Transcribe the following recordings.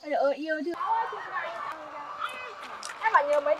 Ôi ơi yêu thương. Em bảo nhớ mấy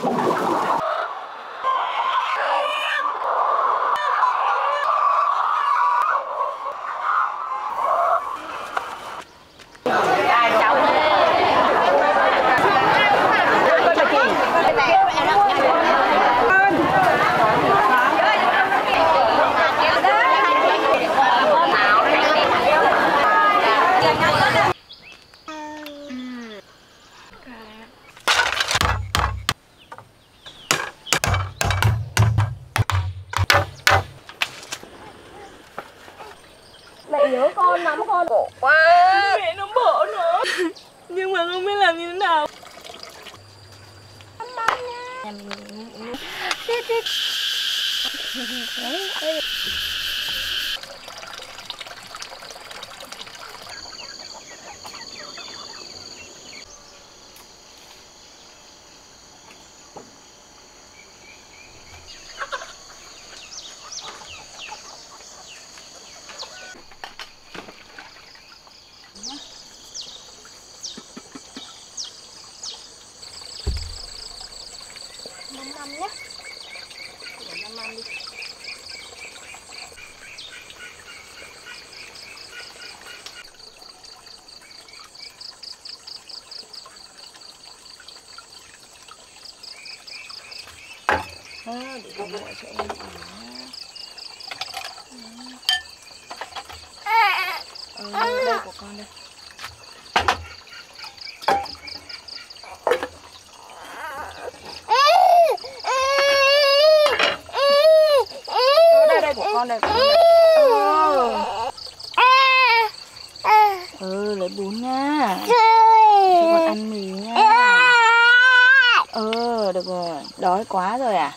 mẹ nhớ con lắm, con khổ quá. Mẹ nó bỏ nó. Nhưng mà không biết làm như thế nào. Năm nhé. Để 5 năm đi. Để con gọi cho em ở đây của con đây. Đây của con đây. Lấy bún nha. Cho con ăn mì nha. Được rồi. Đói quá rồi à?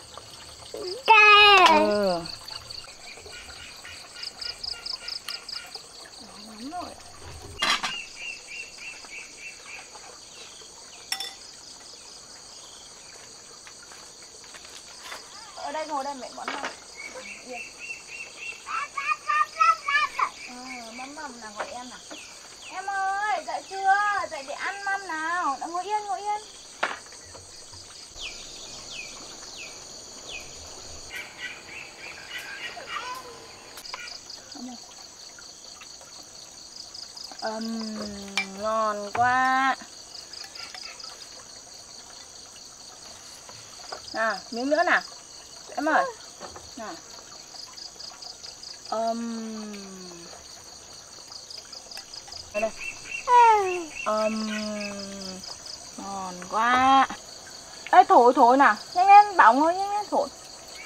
Lắm rồi. Ở đây ngồi đây mẹ món nào. Mâm nào gọi em nào. Em ơi, dậy chưa? Dậy để ăn mâm nào. Đã ngồi yên, ngồi yên. Ngon quá. Nào, miếng nữa nào. Em ơi. Nào. Đây. Ngon quá. Ê, thổi nào. Nhanh lên, bỏng thôi, nhanh lên, thổi.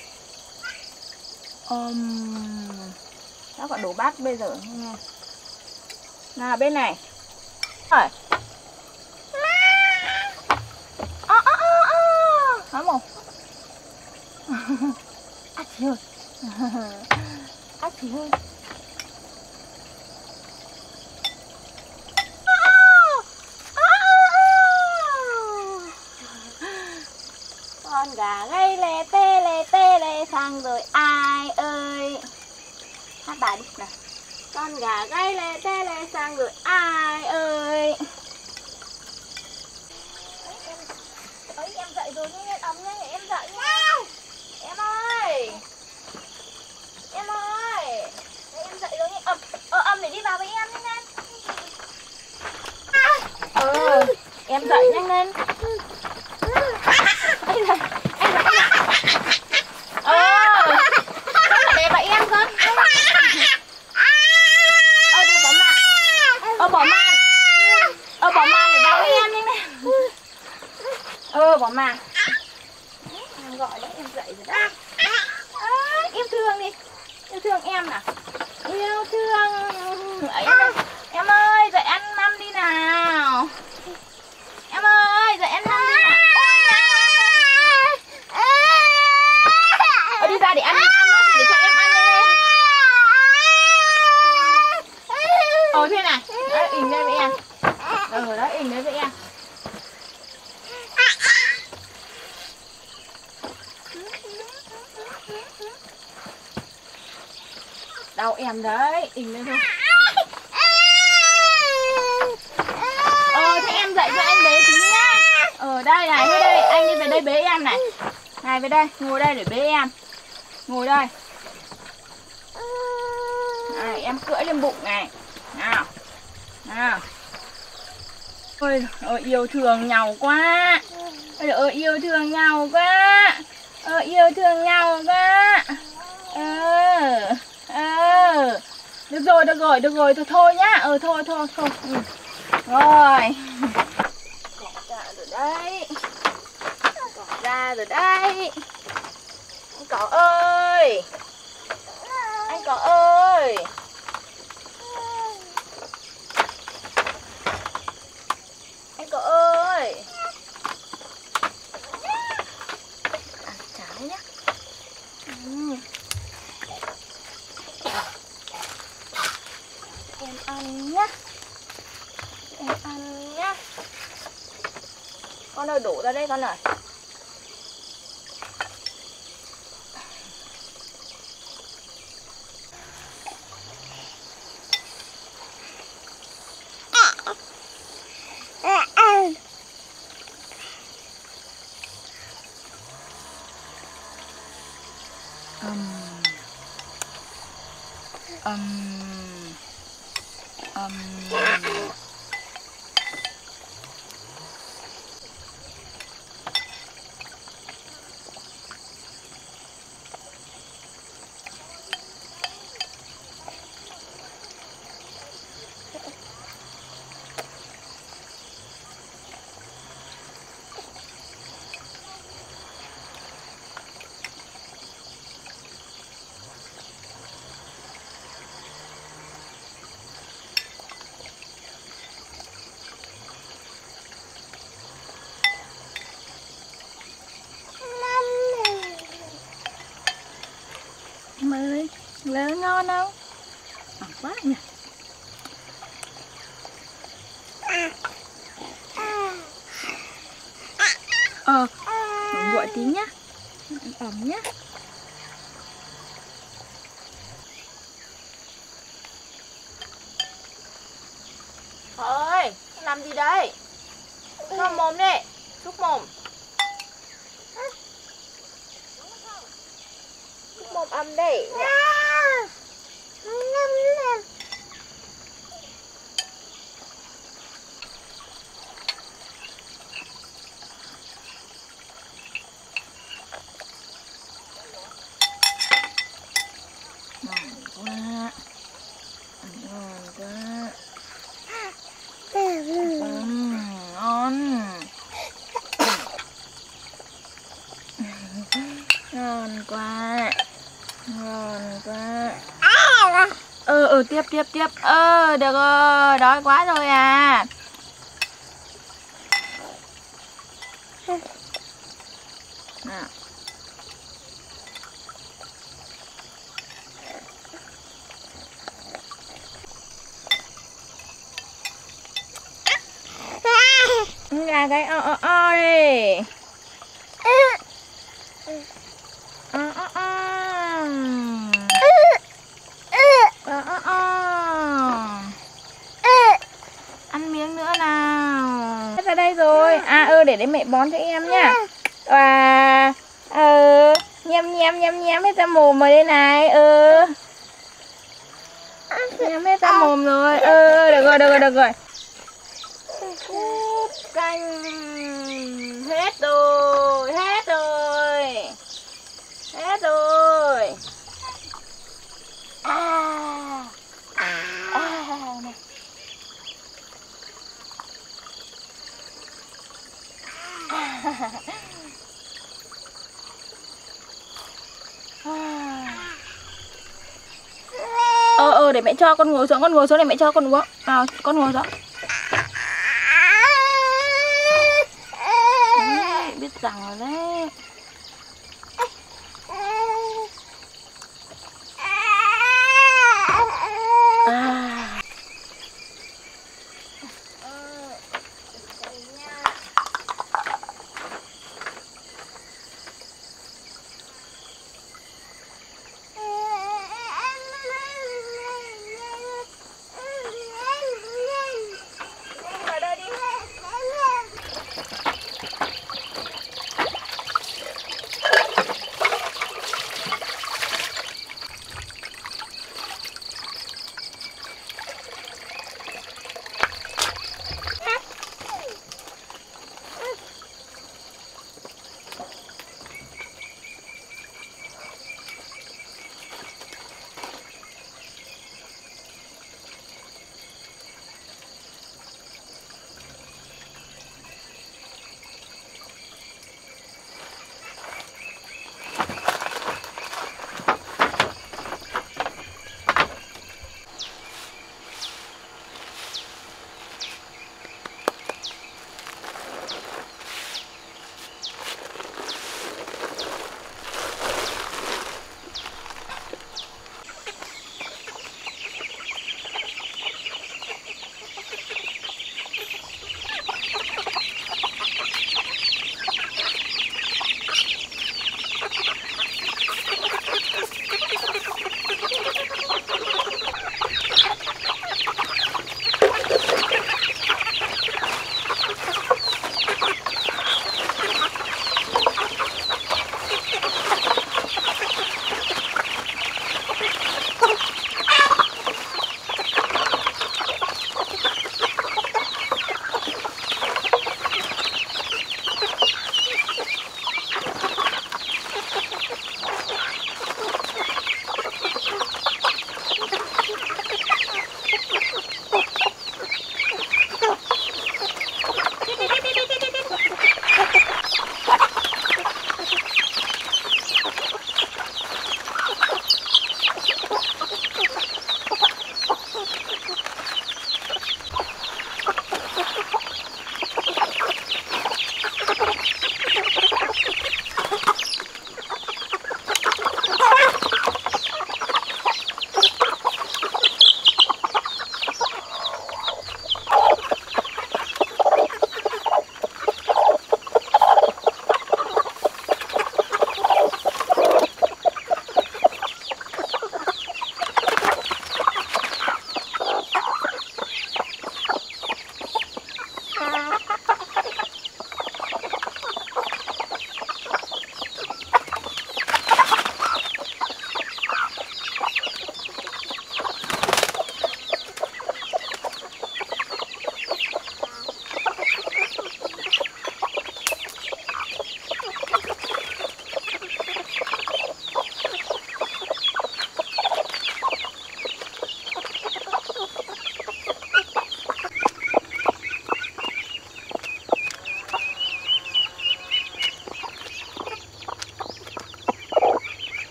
Chắc phải đổ bát bây giờ nha. Nào, bên này. Rồi. Hả mồm. Chị ơi. Chị ơi. Con gà gáy lè tê sang rồi ai ơi. Hát bài đi nào. Con gà gáy lè tê sang rồi ai ơi. Em dậy rồi nhanh ấm nhanh để em dậy nha. Em ơi. Em ơi. Đấy, em dậy rồi nhanh ấm để đi vào với em nhanh lên. Em dậy nhanh lên. Để bà em con. Đi bỏ màn. Bỏ màn. Bỏ màn để vào với em nhanh lên. Bỏ màn. Em gọi đấy, em dậy rồi đó. Yêu thương đi. Yêu thương em nào. Yêu thương. Em ơi, dậy ăn mâm đi nào. Em ơi, dậy ăn mâm đi nào. Đi ra để ăn nó để cho em ăn nhanh lên. Thế này. Đấy, ỉnh đây với em. Đó, ỉnh đây với em. Đau em đấy, ỉnh lên thôi. Thế em dậy cho đây này, về đây, anh đi về đây bế em này. Này về đây, ngồi đây để bế em. Ngồi đây. Này, em cưỡi lên bụng này. Nào. Nào. Ôi, yêu thương nhau quá. Ôi, yêu thương nhau quá. Yêu thương nhau quá. Được rồi, thôi nhá. Thôi. Rồi. Cỏ ra rồi đấy. Anh cỏ ơi. Anh cỏ ơi. Anh cỏ ơi. Ăn cháo nhá. Em ăn nhá. Con ơi, đổ ra đây con ơi. Mời, lớn ngon không? Ngon quá nhỉ. Gọi tí nhá. Ăn ẩm nhá. Thôi, làm gì đây? Cho mồm đi, xúc mồm. Xúc mồm ẩm đi. Ngon quá. Tiếp. Được rồi, đói quá rồi à. Nào. Gà cái đi. Ăn miếng nữa nào. Ra đây rồi. Để mẹ bón cho em nhá. Nhem hết ra mồm rồi đây này. Nhem hết ra mồm rồi. Được rồi. Canh hết rồi. Để mẹ cho con ngồi xuống để mẹ cho con uống. Nào, con ngồi xuống. Biết rằng rồi đấy.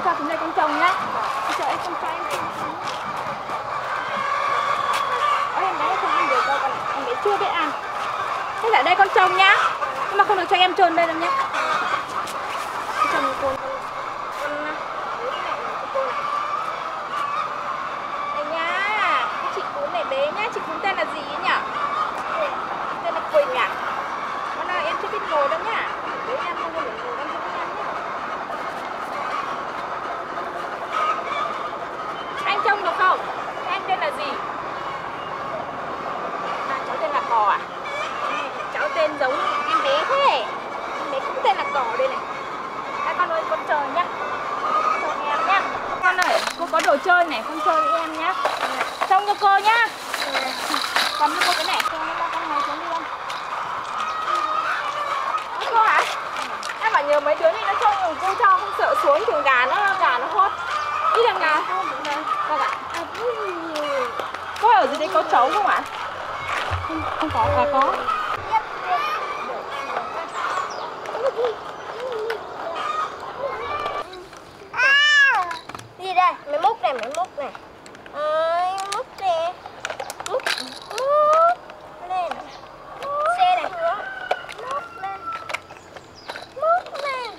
cho xuống đây con trồng nhá. Chờ em con trai em. Em bé không ăn được đâu, còn em bé chưa biết ăn. Thế tại đây con trồng nhá. Nhưng mà không được cho em trồn đây đâu nhá. Con trồng con đây nha. Cái chị cún này bé nhá. Chị cún tên là gì ấy nhỉ? Tên là Quỳnh à? Con ơi em chưa biết ngồi đâu nhá. Để em không ngồi em không biết ăn nhá. Anh trông được không? Anh tên là gì? À, cháu tên là Cò à? Cháu tên giống em bé thế. Em bé cũng tên là Cò đây này. Đây con ơi, con chơi nhá. Chơi em nhá. Con ơi, cô có đồ chơi này, con chơi với em nhá. Trông cho cô nhá. Cầm cho cô cái này. Con ngồi xuống đi không? Cô hả? Em bảo nhờ mấy đứa này nó trông cô cho không sợ xuống trường gà nó hốt. Đi đằng nào? Vâng ạ. Có ở dưới đây có trấu không ạ? Không có, à có. Gì đây? Mày múc này, ơi, múc nè. Múc lên. Xe này. Múc lên. Múc lên.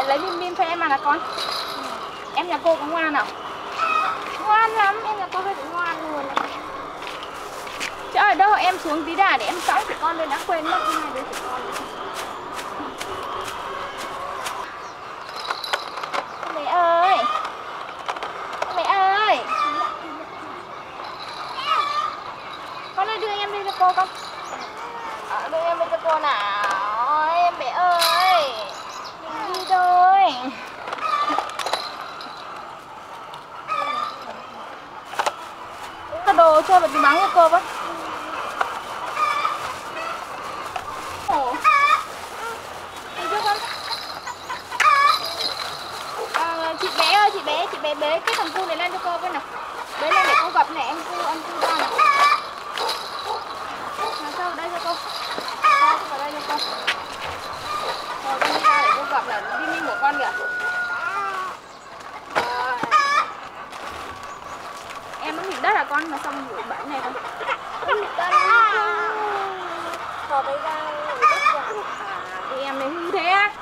lại lấy bim bim cho em ăn là con. Em nhà cô có ngoan nào? Ngoan lắm, em nhà cô hơi bị ngoan luôn. Chứ ở đâu em xuống tí đã để em sõng chị con lên, đã quên mất cái này đứa chị con. Mẹ ơi, mẹ ơi, con ơi đưa em đi cho cô con. Đưa em đi cho cô nào. Em mẹ ơi, mình đi thôi. Cái đồ chơi vào tí mắng cho cô với. Đi trước con. Chị bé bế cái thằng cu này lên cho cô với nào. Bế lên để cô gặp này, em cu ra này. Nào sao vào đây cho cô. Vào đây cho cô. Rồi con đi ra để cô gặp là đi của con kìa. Em muốn nghịch đất là con mà xong bụi bẩn này con. Thò tay ra thì em này hư thế á.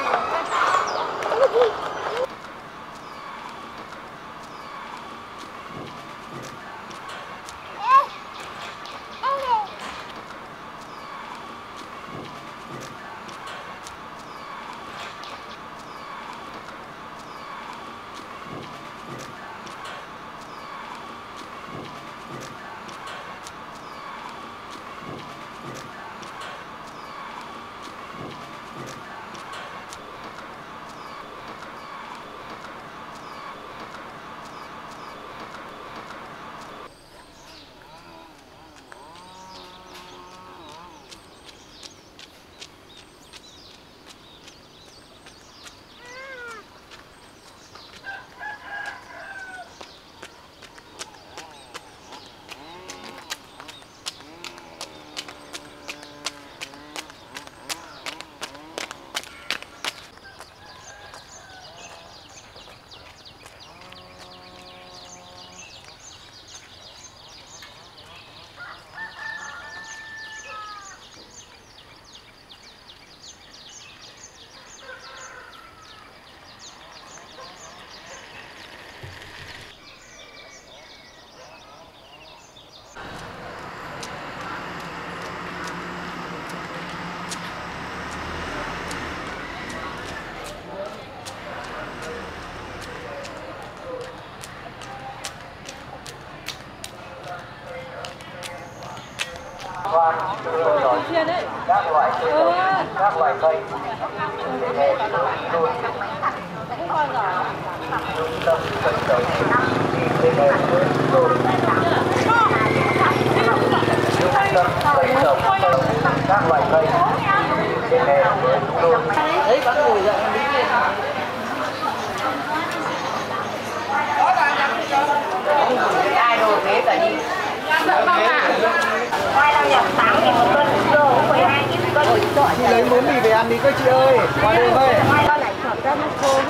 các loại cây để luôn trung tâm cây trồng đi về luôn trung tâm cây trồng các loại cây để luôn đấy bán ngồi dậy ai đồ thế cả đi Khoai lang nhập 8.000 một cân, dưa 12.000 một cân. Chị lấy món mì về ăn đi các chị ơi. Qua đây ơi. Khoai lang nhập 8.000 một cân,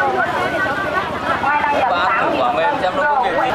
dưa 12.000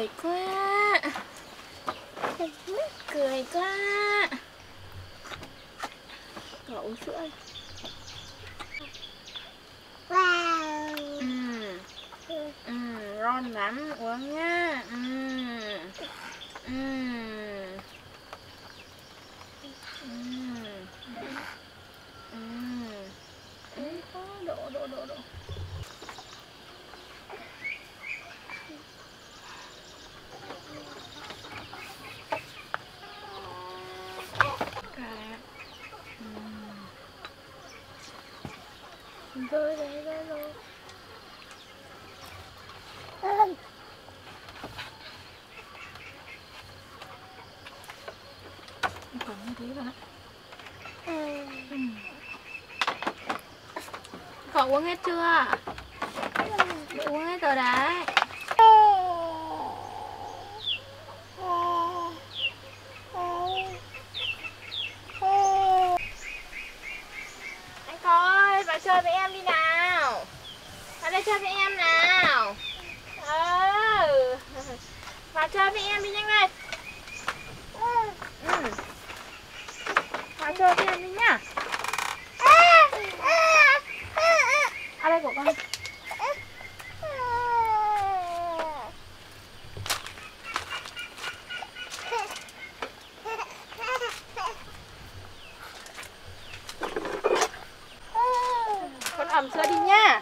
Cười quá. Cười quá. Cậu uống sữa đi. Ngon lắm, uống nhá. Đổ. Rồi. Còn như thế bạn ạ. Cậu uống hết chưa? Để uống hết rồi đấy. Anh coi, vào chơi với em đi nào. Vào đây chơi với em nào. Vào chơi với em đi nhanh lên. Vào chơi với em đi nhá. À đây của con. Con ẩm sữa đi nhá.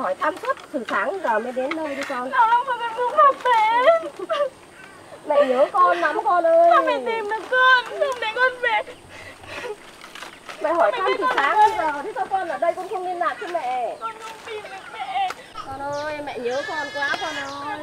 hỏi thăm suốt từ sáng giờ mới đến nơi đi con. Sao lắm mà con không gặp mẹ. Mẹ nhớ con lắm con ơi. Sao mẹ tìm được con, không để con về. Mẹ hỏi thăm từ sáng đến giờ, thế sao con ở đây con không liên lạc cho mẹ? Con không tìm được mẹ. Con ơi, mẹ nhớ con quá con ơi.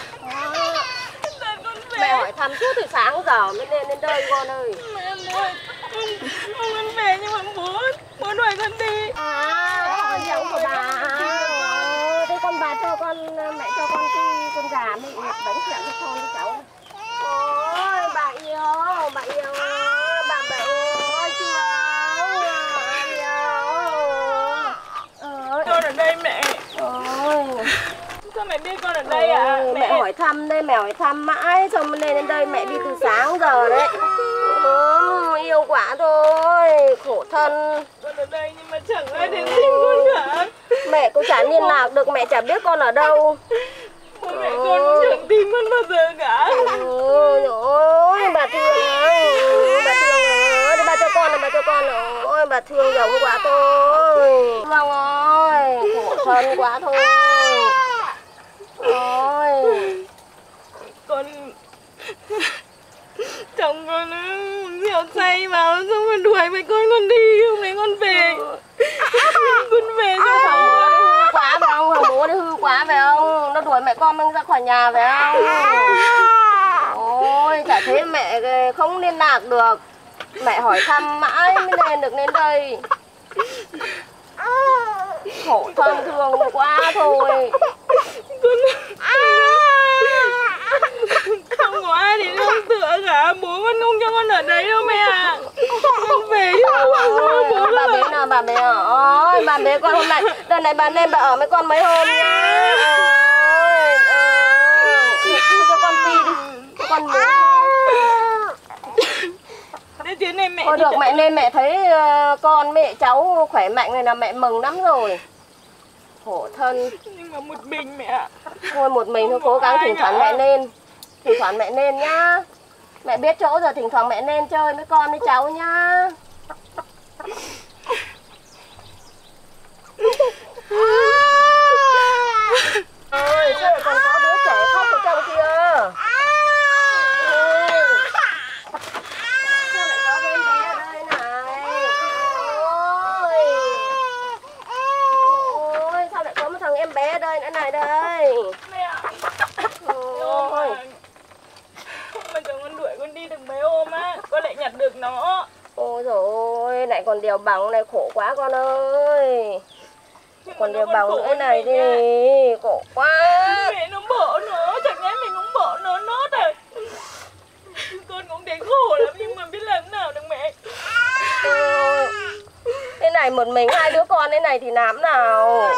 Con về. Mẹ hỏi thăm suốt từ sáng giờ mới lên đến đây con ơi. Mẹ ơi, không con về nhưng mà bố đuổi con đi. Con giàu của bà. Thế con bà cho con, mẹ cho con cái con gà với bánh kẹo cho con với cháu. Ôi bà yêu, bà yêu, bà ơi Con ở đây mẹ. ôi. Sao mẹ biết con ở đây ạ? Mẹ hỏi thăm đây, mẹ hỏi thăm mãi xong mới lên đến đây, mẹ đi từ sáng giờ đấy. Yêu quá thôi, khổ thân. Con ở đây nhưng mà chẳng ai đến tìm con cả. Mẹ cũng chả liên lạc được, mẹ chả biết con ở đâu. Bố mẹ con cũng chẳng tìm con bao giờ cả. Ôi ôi, bà thương ơi, bà cho con này, bà cho con này. Ôi bà thương giống quá thôi. Vâng ơi, khổ thân quá thôi. Ôi Con chồng con rượu say vào xong rồi đuổi mẹ con đi, không để con về. Con về cho thằng bố đấy hư quá phải không? Thằng bố đấy hư quá phải không? Nó đuổi mẹ con mang ra khỏi nhà phải không? Ôi chả thế mẹ không liên lạc được. Mẹ hỏi thăm mãi mới lên được đến đây. Khổ thân thương quá thôi. Không có ai để nương tựa cả, bố con không cho con ở đấy đâu mẹ ạ. Con về chứ bố bà bé nào bà bé ơi, bà bé con hôm nay đợt này bà lên bà ở với con mấy hôm nhá. Cho con đi cho con bố. Thế này mẹ thôi được mẹ lên mẹ thấy con mẹ cháu khỏe mạnh này là mẹ mừng lắm rồi. Khổ thân. Nhưng mà một mình mẹ ạ. Thôi một mình thôi, cố gắng thỉnh thoảng mẹ lên. Thỉnh thoảng mẹ lên nhá. Mẹ biết chỗ rồi, thỉnh thoảng mẹ lên chơi với con với cháu nhá. Ôi, sao lại còn có đứa trẻ khóc ở trong kia? Sao lại có đứa bé ở đây này? Ôi, sao lại có một thằng em bé ở đây nữa này đây? Mẹ ạ. Ôi. Mà chồng con đuổi con đi được mấy hôm á, con lại nhặt được nó. Ôi dồi ôi, lại còn đèo bằng này, khổ quá con ơi. Còn đèo bằng nữa này đi, khổ quá. Mẹ nó bỏ nó, chẳng lẽ mình cũng bỏ nó nốt à? Con cũng thấy khổ lắm nhưng mà biết làm nào được mẹ. Thế này một mình hai đứa con thế này thì làm nào?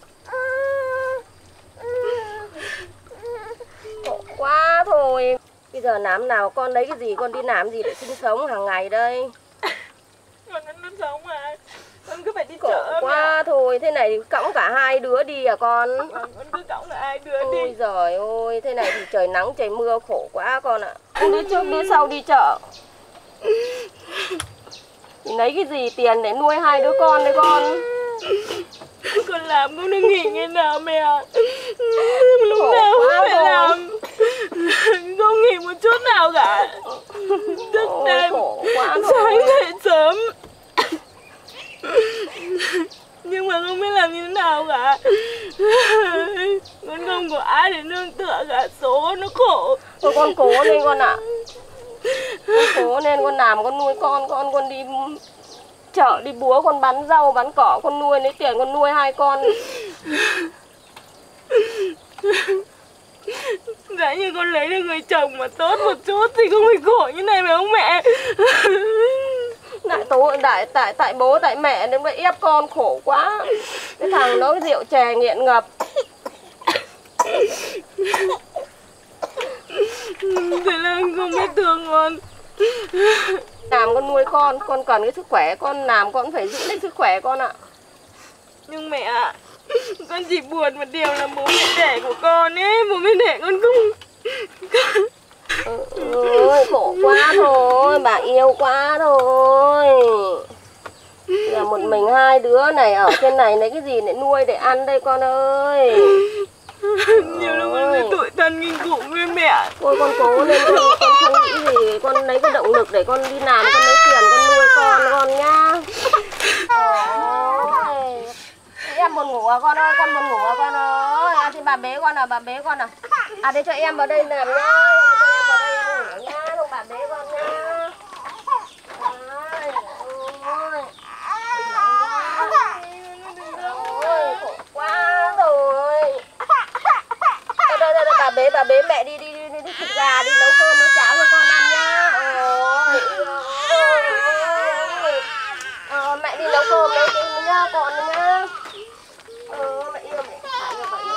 Khổ quá thôi. Bây giờ làm nào, con lấy cái gì con đi làm gì để sinh sống hàng ngày đây? Con nó sống mà, con cứ phải đi Khổ chợ quá thôi, thế này cõng cả hai đứa đi à con? con cứ cõng là ai đưa Ôi đi. giời ơi, thế này thì trời nắng trời mưa khổ quá con ạ. Đứa trước đứa sau đi chợ thì lấy cái gì tiền để nuôi hai đứa con đấy con? Con làm không được nghỉ ngày nào mẹ. Lúc nào cũng phải làm, không nghỉ một chút nào cả. Thức đêm, sáng dậy sớm. Nhưng mà không biết làm như thế nào cả. Con không có ai để nương tựa cả, số nó khổ. Thôi con cố lên con ạ. Con cố lên, con làm con nuôi con đi chợ đi búa, con bán rau bán cỏ, con nuôi lấy tiền con nuôi hai con. Dạ như con lấy được người chồng mà tốt một chút thì không phải khổ như này phải không mẹ? Tại bố tại mẹ nên mới ép con khổ quá. Cái thằng nó rượu chè nghiện ngập. Thế là không biết thương con. Làm con nuôi con cần cái sức khỏe, con làm con phải giữ lấy sức khỏe con ạ. Nhưng mẹ ạ, con chỉ buồn một điều là bố mẹ đẻ của con ấy, bố mẹ đẻ con không. Ôi khổ quá thôi, bà yêu quá thôi. Là một mình hai đứa này ở trên này lấy cái gì để nuôi để ăn đây con ơi. Nhiều lúc con bị tủi thân kinh khủng với mẹ. Thôi con cố lên, con không nghĩ gì, con lấy cái động lực để con đi làm, con lấy tiền con nuôi con nhá. Ôi, em buồn ngủ à con ơi, con buồn ngủ à con ơi. À, thì bà bế con à, bà bế con à. À để cho em vào đây làm nhá, cho em vào đây em ngủ nhá, không bà bế con nhá. Ôi, ôi, khổ quá rồi. Đây, bà bế mẹ đi thịt gà, đi nấu cơm nấu cháo cho con ăn nhá. Mẹ đi nấu cơm nấu cháo nhá con nhá. Mẹ yêu mẹ phải như vậy.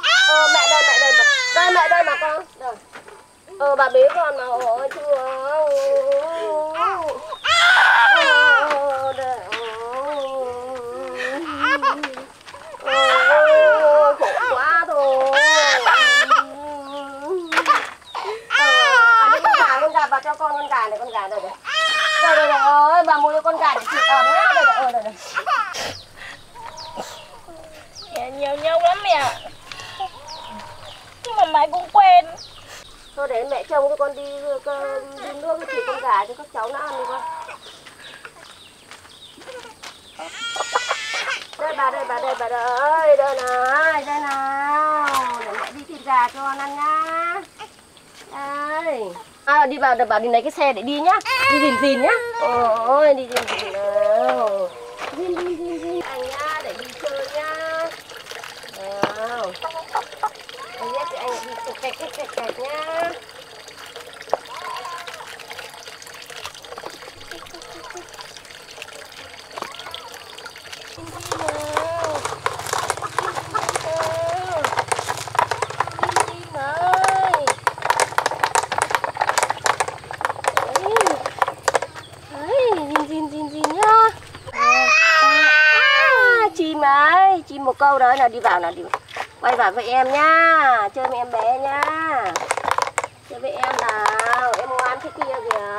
Mẹ đây mà con. Đây. Bà bế con mà ôi chưa. Khổ quá rồi. Con gà bà cho con gà này, con gà đây này. Đây ơi, bà mua cho con gà để thịt ấm nhá. Đây. Mẹ nhiều nhau lắm mẹ. Nhưng mà mãi cũng quen. Thôi để mẹ trông cho con đi nước cái thịt con gà cho các cháu nó ăn đi con. Đây bà ơi, đây nào. Để mẹ đi thịt gà cho con ăn nhá. Đây. Đi vào đi lấy cái xe để đi nhá. Đi rìn nhá. Ôi đi rìn nào. Rìn anh nhá, để đi chơi nhá. Nào. Anh biết thì anh đi kẹt nhá. Chim một câu đấy là đi vào là đi quay vào với em nhá, chơi với em bé nhá, chơi với em nào, em ngoan thế kia kìa.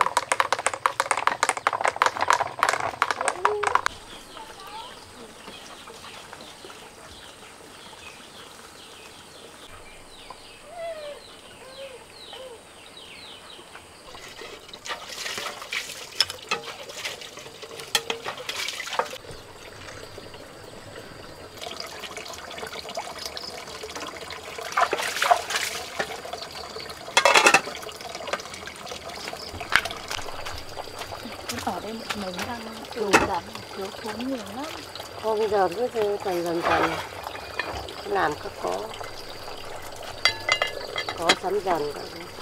Ở đây mình đang thiếu thốn nhiều lắm. Thôi bây giờ cứ dần làm các có sắm dần các thứ.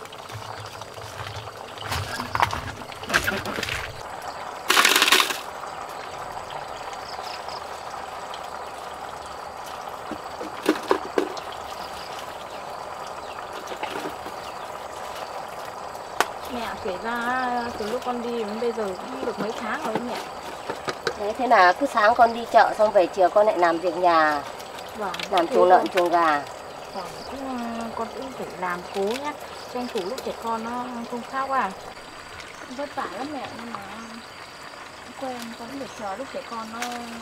Mẹ kể ra từ lúc con đi đến bây giờ cũng được mấy tháng rồi mẹ. Thế là cứ sáng con đi chợ xong về chiều con lại làm việc nhà. Vâng, làm chuồng lợn chuồng gà. Vâng, con cũng phải làm cố nhá, tranh thủ lúc trẻ con nó không khóc à. Vất vả lắm mẹ, nhưng mà quen, con cũng phải chờ lúc trẻ con nó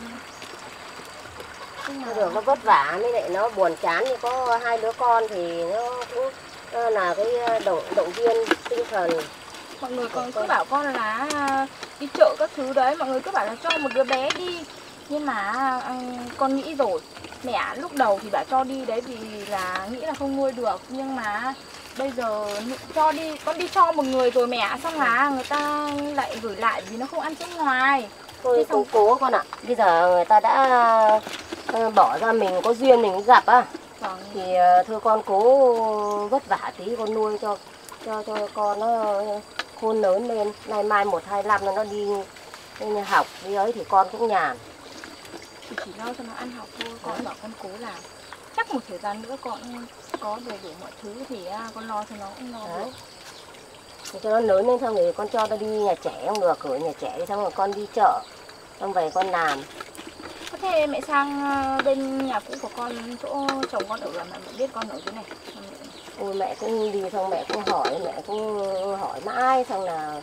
được, nó vất vả mới lại nó buồn chán, như có hai đứa con thì nó cũng là cái động viên tinh thần. Mọi người còn cứ bảo con là đi chợ các thứ đấy, mọi người cứ bảo là cho một đứa bé đi. Nhưng mà con nghĩ rồi, mẹ lúc đầu thì bảo cho đi đấy vì là nghĩ là không nuôi được. Nhưng mà bây giờ cho đi, con đi cho một người rồi mẹ, xong là người ta lại gửi lại vì nó không ăn chỗ ngoài. Thôi không cố con ạ, bây giờ người ta đã bỏ ra, mình có duyên mình gặp á. Vâng. Thì thưa con cố vất vả tí con nuôi cho con nó khôn lớn lên, nay mai 1-2 năm nó đi học đi ấy thì con cũng nhàn. Thì chỉ lo cho nó ăn học thôi, con bảo con cố làm. Chắc một thời gian nữa con có đầy đủ mọi thứ thì con lo cho nó cũng lo được. Cho nó lớn lên xong rồi con cho nó đi nhà trẻ không được, ở nhà trẻ xong rồi con đi chợ, xong về con làm. Có thể mẹ sang bên nhà cũ của con, chỗ chồng con ở là mẹ biết con ở chỗ này. Ôi mẹ cũng đi xong mẹ cũng hỏi mãi xong là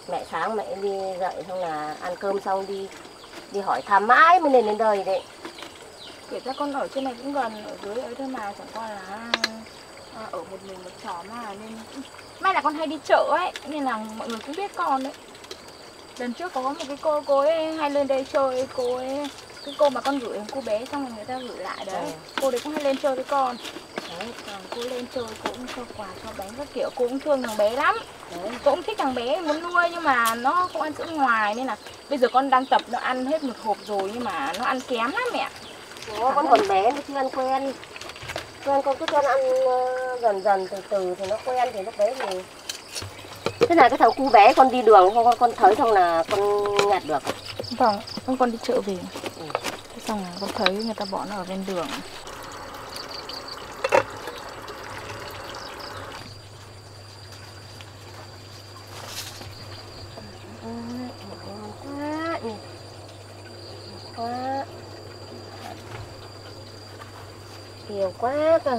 Mẹ sáng mẹ đi dậy xong là ăn cơm xong đi hỏi thăm mãi mới lên đến đời đấy. Kể ra con ở trên này cũng gần, ở dưới ấy thôi mà, chẳng qua là ở một mình một chó mà, nên may là con hay đi chợ ấy, nên là mọi người cũng biết con đấy. Lần trước có một cái cô ấy hay lên đây chơi, cô ấy, cái cô mà con gửi cô bé xong rồi người ta gửi lại đấy, cô đấy cũng hay lên chơi với con. Đấy, cô lên chơi, cô cũng cho quà, cho bánh các kiểu, cô cũng thương thằng bé lắm. Đấy, cô cũng thích thằng bé, muốn nuôi nhưng mà nó không ăn sữa ngoài, nên là bây giờ con đang tập nó ăn hết một hộp rồi nhưng mà nó ăn kém lắm mẹ. Đó, con còn bé nó chưa ăn quen. Quen con cứ cho nó ăn dần dần từ từ thì nó quen, thì lúc đấy thì thế là cái thằng cu bé con đi đường con thấy xong là con nhặt được. Vâng, con đi chợ về. Thế xong là con thấy người ta bỏ nó ở bên đường. Quá nhiều quá cơ.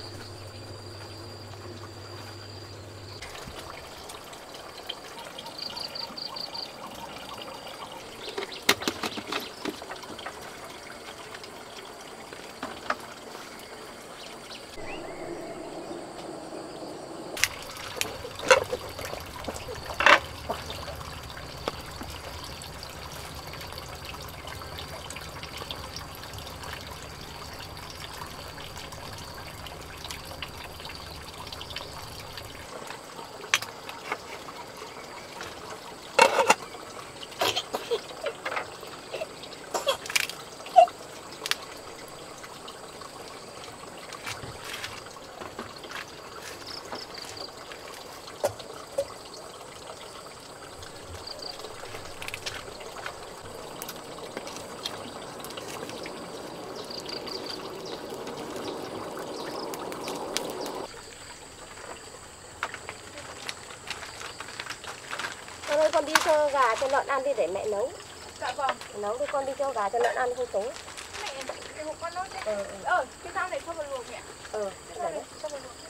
Con đi cho gà cho lợn ăn đi để mẹ nấu. Dạ vâng. Nấu đi, con đi cho gà cho lợn ăn không tối. Mẹ, để một con nốt đấy. Cái rau này cho vào luộc mẹ. Để đấy. Cho vào luộc.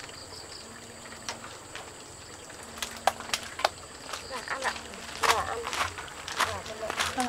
Gà ăn ạ. Gà ăn. Gà cho lợn.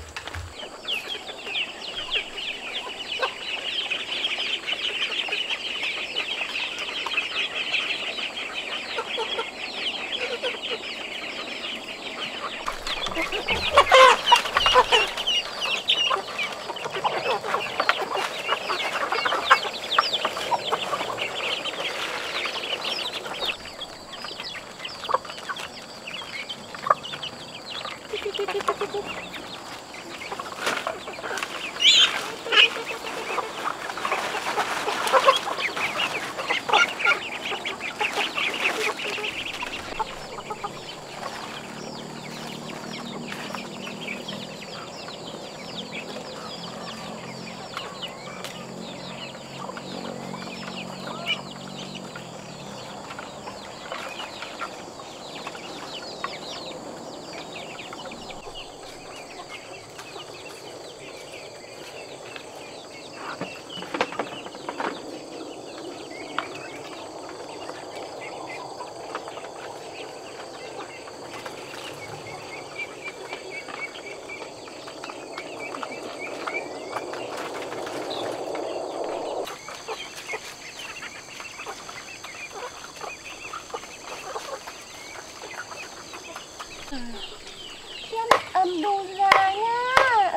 Âm đu ra nhá.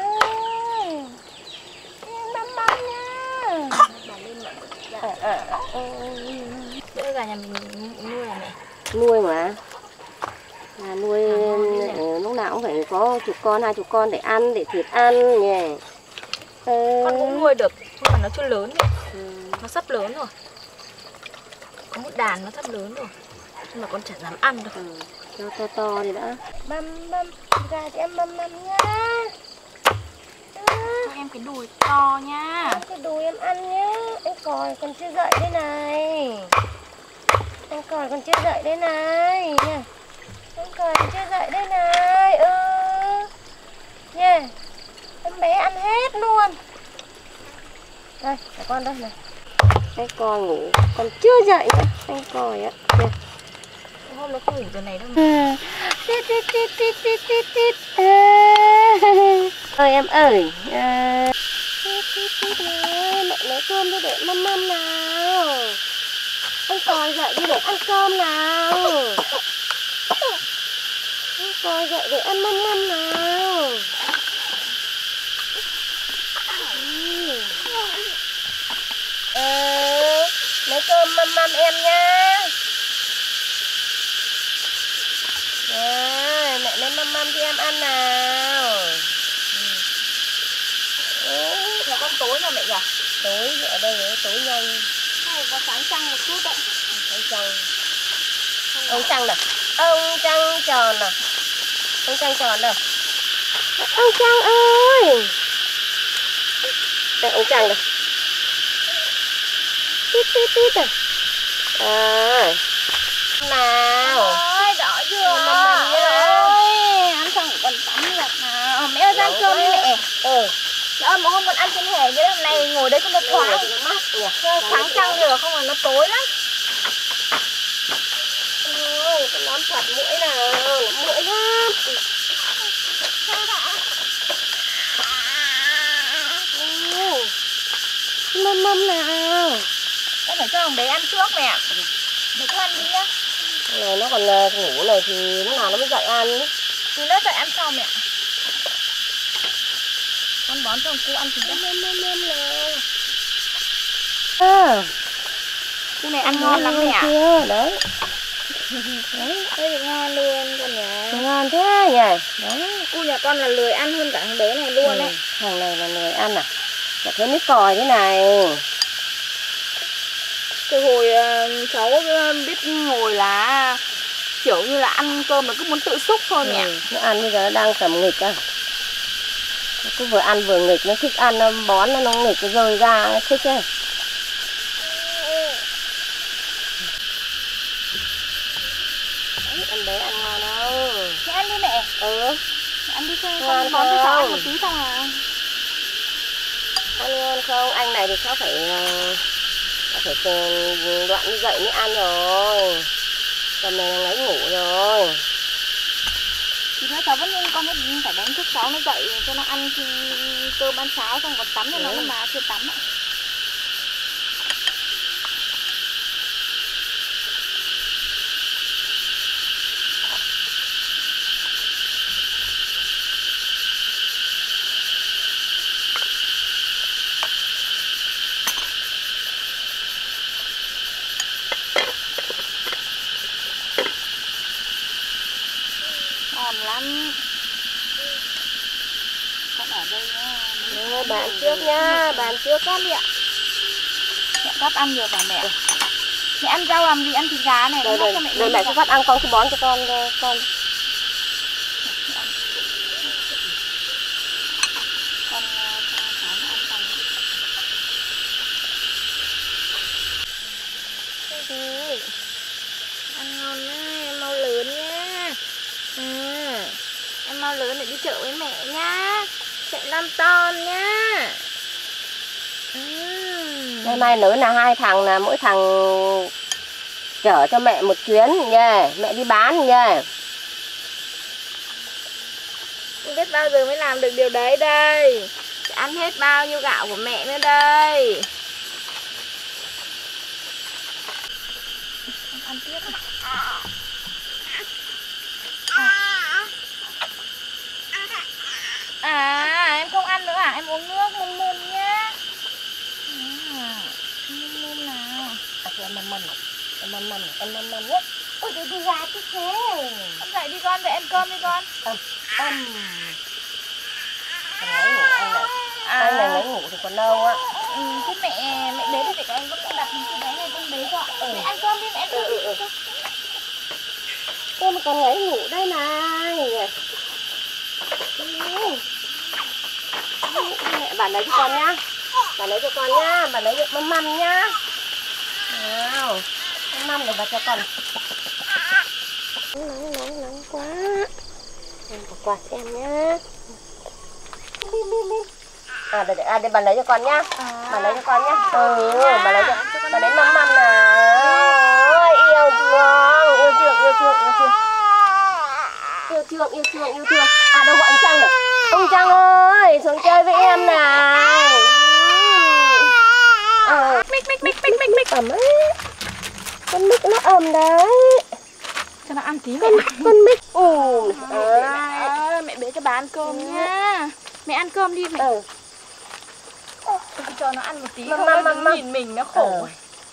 Băm băm nhá. Bữa gà nhà mình nuôi à mẹ? Nuôi mà. Nuôi lúc nào cũng phải có chục con, 20 con để ăn, để thịt ăn nhỉ. Con cũng nuôi được, nhưng mà nó chưa lớn rồi. Nó sắp lớn rồi. Có một đàn nó sắp lớn rồi. Nhưng mà con chẳng dám ăn đâu. Cho to thì đã. Băm băm, gà thì em băm băm nhá. Cho em cái đùi to nha. Cái đùi em ăn nhá. Anh còi còn chưa dậy đây này. Anh còi còn chưa dậy đây này nha. Anh còi còn chưa dậy đây này. Nha. Em bé ăn hết luôn. Đây, để con đây này. Anh còi ngủ còn chưa dậy nữa. Anh còi ạ. hôm nó không ngủ giờ này đâu. Tít tít tít tít tít tít tít. Ơi em ơi. Tít tít tít nào. Mẹ nấu cơm cho để mâm mâm nào. Anh Còi dậy đi để ăn cơm nào. Anh Còi dậy để ăn mâm mâm nào. Lấy cơm mâm mâm em nhá. Mẹ lấy mâm mâm cho em ăn nào. Nhà con tối mà mẹ nhỉ? Tối ở đây đấy, tối nhanh. Hay có sáng trăng một chút đấy. Ông trăng. Ông trăng đâu? Ông trăng tròn nào. Ông trăng tròn đâu? Ông trăng ơi. Đây ông trăng đây. Tít tít tít à. Nào. Ôi, đỏ chưa? Ôi, ăn xong còn tắm được nào. Mẹ ơi, ra ăn cơm đi mẹ. Trời ơi, mà hôm con ăn trên hè như thế hôm nay ngồi đây cũng nó thoáng. Sáng trăng được không là nó tối lắm. Ôi, con nón phạt mũi nào. Nó mũi lắm. Mâm mâm nào. Con phải cho thằng bé ăn trước mẹ. Để cứ ăn đi nhá. Này nó còn ngủ này thì lúc nào nó mới dậy ăn. Thì nó dậy ăn sau mẹ. Con bón cho thằng cu ăn thì đã. Mâm mâm nào. Cu này ăn ngon lắm mẹ. Đấy. Đấy, thì ngon luôn con nhà. Ngon thế nhỉ. Đấy, cu nhà con là lười ăn hơn cả thằng bé này luôn đấy. Thằng này là lười ăn à? Lại thấy mít còi thế này. Từ hồi cháu biết ngồi là kiểu như là ăn cơm là cứ muốn tự xúc thôi mẹ. Nó ăn bây giờ nó đang cầm nghịch á. Nó cứ vừa ăn vừa nghịch, nó thích ăn, nó bón nó nghịch, nó rơi ra, nó thích ấy. Đấy, ăn bé ăn ngon không? Mẹ ăn đi mẹ. Ăn đi chơi, ngon con bón cho cháu không? ăn một tí xong à. Ăn ngon không? Anh này thì cháu phải đoạn như vậy mới ăn rồi. Tầm này là ngáy ngủ rồi. Thì nữa cháu vẫn con phải đánh thức cháu nó dậy cho nó ăn cơm ăn cháo xong còn tắm cho nó mà chưa tắm ạ. Ngon lắm. Con ở đây nhá. Bạn trước nhá, bạn trước cắt đi ạ. Mẹ cắt ăn nhiều vào mẹ. Mẹ ăn rau làm gì, ăn thịt gà này. Rồi mẹ sẽ phát ăn, con cứ bón cho con. Con cho cháu nó ăn xong. Ăn ngon đấy, em mau lớn nhá. Em mau lớn để đi chợ với mẹ nhá. Chạy 5 ton nhá. Ngày mai lớn là 2 thằng, là mỗi thằng chở cho mẹ một chuyến nha. Mẹ đi bán nha. Không biết bao giờ mới làm được điều đấy đây. Sẽ ăn hết bao nhiêu gạo của mẹ nữa đây. Ăn tiếp. Em không ăn nữa à? Em uống nước mơn mơn nhá. Mơn mơn nào. Em mâm mâm nhé. Ôi đi ra chứ thế. Con dậy đi con, dậy ăn cơm đi con. Anh ngáy ngủ anh này. Anh này ngáy ngủ thì còn đâu á. Thế mẹ bế đi, để các anh vẫn đặt cái bé này con bế cho. Mẹ ăn cơm đi, mẹ ăn cơm đi. Tôi mà còn ngáy ngủ đây này. Bạn lấy cho con nhá. Bạn lấy cho con nhá. Bạn lấy cho mâm mâm nhá. Nào. Mâm mâm để bà cho con. Nóng quá. Em có quạt em nhá. Đây bạn lấy cho con nhá. Bạn lấy cho con nhá. Bạn lấy mâm mâm nào. Ôi, yêu thương. À đâu gọi anh Trăng rồi. Ông Trăng ơi, xuống chơi với em này. Mích ẩm ấy. Con mích nó ẩm đấy. Cho nó ăn tí mẹ. Con mích. Mẹ bế cho bà ăn cơm nha. Mẹ ăn cơm đi mẹ. Cho nó ăn một tí không nó đứng nhìn mình nó khổ.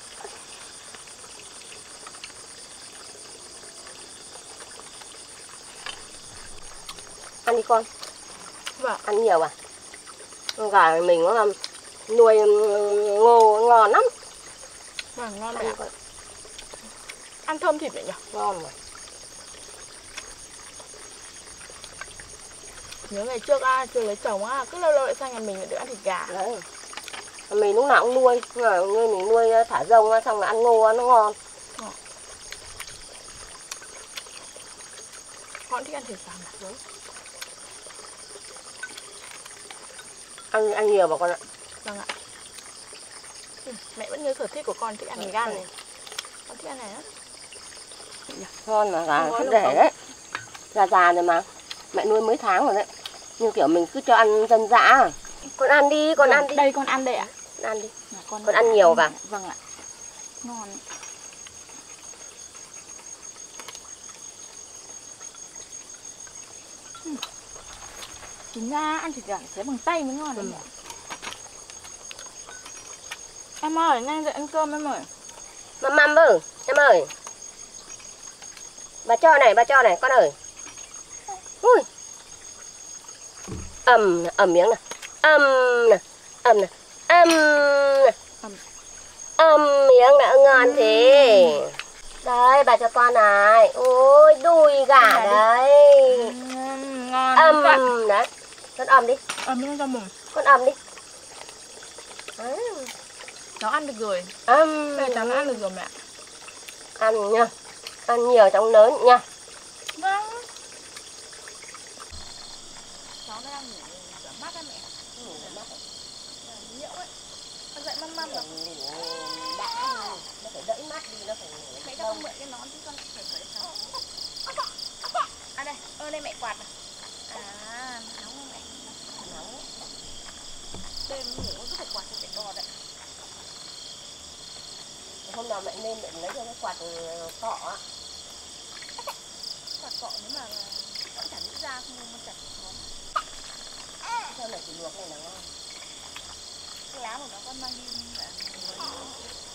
Ăn đi con. Vâng. Ăn nhiều à? Gà mình nó làm nuôi ngô ngon lắm. Vâng, ngon mẹ. Ăn thơm thịt vậy nhỉ? Ngon mà. Nhớ ngày trước chưa lấy chồng cứ lâu lâu lại sang nhà mình được ăn thịt gà. Đấy. Mình lúc nào cũng nuôi, như mình nuôi thả rông xong là ăn ngô nó ngon. Con thích ăn thịt sao mà đúng. Ăn nhiều bà con ạ. Vâng ạ. Mẹ vẫn nhớ sở thích của con thích ăn gan này. Con thích ăn này á. Ngon mà gà rất rẻ đấy. Già rồi mà. Mẹ nuôi mấy tháng rồi đấy. Nhưng kiểu mình cứ cho ăn dân dã. Con ăn đi, con ăn đi. Đây con ăn đây ạ. Con ăn đi. Con ăn nhiều vào. Vâng ạ. Ngon. Chính ra ăn thịt gà xé bằng tay mới ngon đấy. Em ơi, nhanh dậy ăn cơm em ơi. Măm ơi, em ơi. Bà cho này, con ơi. Ui. Ẩm miếng này. Miếng đã ngon thế. Đây, bà cho con này. Ôi, đùi gà đấy. Ngon. Đấy. Con ẩm đi. Ẩm ra mồm. Con ẩm đi. Cháu ăn được rồi. Bây giờ cháu đã ăn được rồi mẹ. Ăn nha. Ăn nhiều trong lớn nha. Vâng. Cháu nó đang ngủ rửa mắt á mẹ. Ngủ rửa mắt. Nhiễu ấy. Con dậy măm rồi. Nó phải đẫy mắt đi, nó phải mẹ cho con mượn cái nón chứ con phải cởi cháu. À đây, đây mẹ quạt này. Nóng không mẹ? Nóng. Đêm ngủ cứ phải quạt cho mẹ to đấy. Hôm nào mẹ nên mẹ lấy cho cái quạt cọ á. Quạt cọ nếu mà vẫn chả nghĩ ra không nó chặt nóng. Sao mẹ chỉ luộc này là ngon. Cái lá của nó con mang đi